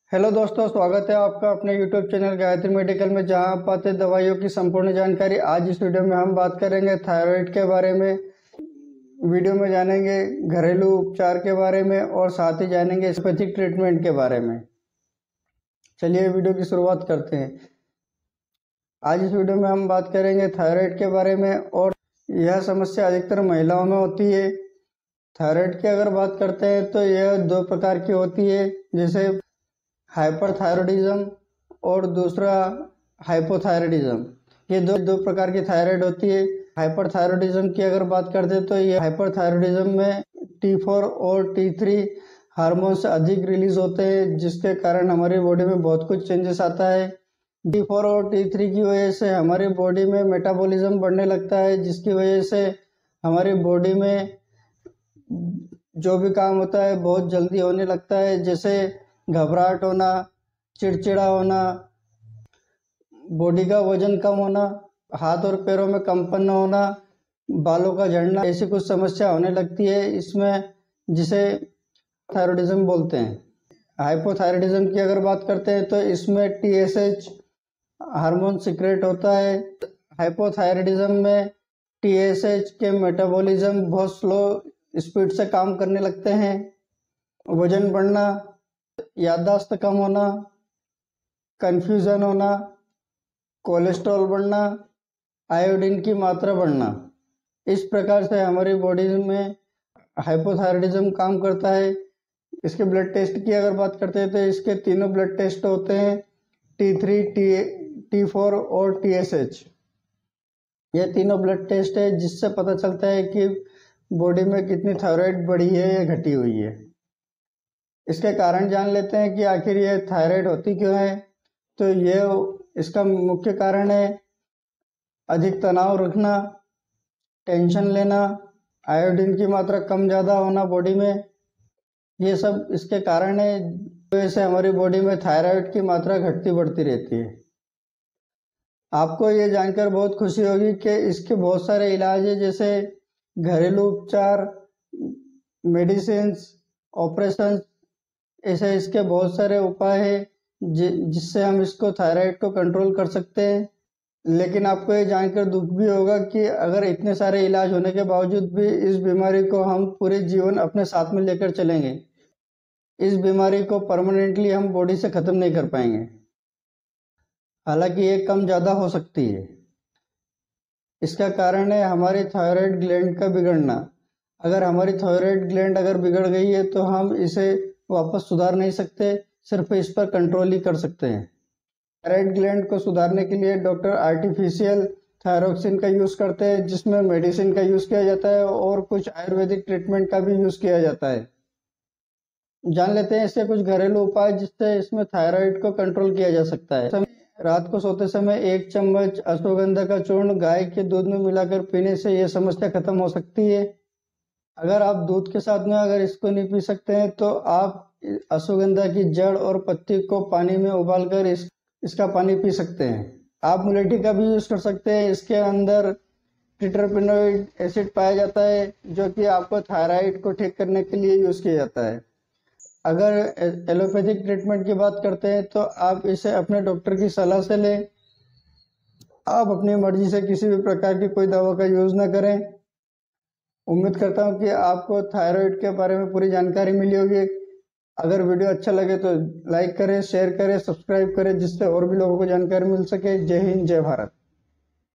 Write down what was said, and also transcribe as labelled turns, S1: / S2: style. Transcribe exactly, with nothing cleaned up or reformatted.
S1: Hello दोस्तों, स्वागत है आपका अपने यूट्यूब चैनल गायत्री मेडिकल में, जहां आप पाते हैं दवाइयों की संपूर्ण जानकारी। आज इस वीडियो में हम बात करेंगे थायराइड के बारे में। वीडियो में जानेंगे घरेलू उपचार के बारे में और साथ ही जानेंगे एलोपैथिक ट्रीटमेंट के बारे में। चलिए वीडियो की शुरुआत करते हैं। आज इस वीडियो में हम बात करेंगे थायराइड के बारे में, और यह समस्या अधिकतर महिलाओं में होती है। थायराइड की अगर बात करते हैं तो यह दो प्रकार की होती है, जैसे हाइपरथायरॉयडिज्म और दूसरा हाइपोथायरॉयडिज्म। ये दो दो प्रकार की थायराइड होती है। हाइपरथायरॉयडिज्म की अगर बात करते हैं तो ये हाइपरथायरॉयडिज्म में टी फोर और टी थ्री हार्मोन्स अधिक रिलीज होते हैं, जिसके कारण हमारी बॉडी में बहुत कुछ चेंजेस आता है। टी फोर और टी थ्री की वजह से हमारी बॉडी में मेटाबॉलिज्म बढ़ने लगता है, जिसकी वजह से हमारी बॉडी में जो भी काम होता है बहुत जल्दी होने लगता है, जैसे घबराहट होना, चिड़चिड़ा होना, बॉडी का वजन कम होना, हाथ और पैरों में कंपन होना, बालों का झड़ना, ऐसी कुछ समस्या होने लगती है इसमें, जिसे थायरॉयडिज्म बोलते हैं। हाइपोथायरॉयडिज्म की अगर बात करते हैं तो इसमें T S H hormone secrete होता है। हाइपोथायरॉयडिज्म में टी एस एच के मेटाबॉलिज्म बहुत स्लो स्पीड से काम करने लगते हैं। वजन बढ़ना, याददाश्त कम होना, कंफ्यूजन होना, कोलेस्ट्रॉल बढ़ना, आयोडीन की मात्रा बढ़ना, इस प्रकार से हमारी बॉडी में हाइपोथायरॉयडिज्म काम करता है। इसके ब्लड टेस्ट की अगर बात करते हैं तो इसके तीनों ब्लड टेस्ट होते हैं, T three, T T four और टी एस एच। ये तीनों ब्लड टेस्ट है जिससे पता चलता है कि बॉडी में कितनी थायराइड बढ़ी है या घटी हुई है। इसके कारण जान लेते हैं कि आखिर ये थायराइड होती क्यों है। तो ये इसका मुख्य कारण है अधिक तनाव रखना, टेंशन लेना, आयोडीन की मात्रा कम ज़्यादा होना बॉडी में। ये सब इसके कारण है, वैसे हमारी बॉडी में थायराइड की मात्रा घटती बढ़ती रहती है। आपको ये जानकर बहुत खुशी होगी कि इसके बहुत सारे इलाज है, जैसे घरेलू उपचार, मेडिसिन, ऑपरेशन, ऐसे इसके बहुत सारे उपाय हैं जि, जिससे हम इसको थायराइड को कंट्रोल कर सकते हैं। लेकिन आपको ये जानकर दुख भी होगा कि अगर इतने सारे इलाज होने के बावजूद भी इस बीमारी को हम पूरे जीवन अपने साथ में लेकर चलेंगे, इस बीमारी को परमानेंटली हम बॉडी से ख़त्म नहीं कर पाएंगे। हालांकि ये कम ज़्यादा हो सकती है। इसका कारण है हमारी थायराइड ग्लैंड का बिगड़ना। अगर हमारी थायराइड ग्लैंड अगर बिगड़ गई है तो हम इसे वापस सुधार नहीं सकते, सिर्फ इस पर कंट्रोल ही कर सकते हैं। थायराइड ग्लैंड को सुधारने के लिए डॉक्टर आर्टिफिशियल थायरोक्सिन का यूज़ करते हैं, जिसमें मेडिसिन का यूज़ किया जाता है और कुछ आयुर्वेदिक ट्रीटमेंट का भी यूज़ किया जाता है। जान लेते हैं इससे कुछ घरेलू उपाय जिससे इसमें थायराइड को कंट्रोल किया जा सकता है। रात को सोते समय एक चम्मच अश्वगंधा का चूर्ण गाय के दूध में मिलाकर पीने से यह समस्या खत्म हो सकती है। अगर आप दूध के साथ में अगर इसको नहीं पी सकते हैं तो आप अश्वगंधा की जड़ और पत्ती को पानी में उबालकर इस इसका पानी पी सकते हैं। आप मुलेठी का भी यूज़ कर सकते हैं। इसके अंदर ट्रिटरपेनोइड एसिड पाया जाता है, जो कि आपको थायराइड को ठीक करने के लिए यूज़ किया जाता है। अगर एलोपैथिक ट्रीटमेंट की बात करते हैं तो आप इसे अपने डॉक्टर की सलाह से लें। आप अपनी मर्जी से किसी भी प्रकार की कोई दवा का यूज़ ना करें। उम्मीद करता हूँ कि आपको थायराइड के बारे में पूरी जानकारी मिली होगी। अगर वीडियो अच्छा लगे तो लाइक करें, शेयर करें, सब्सक्राइब करें, जिससे और भी लोगों को जानकारी मिल सके। जय हिंद, जय भारत।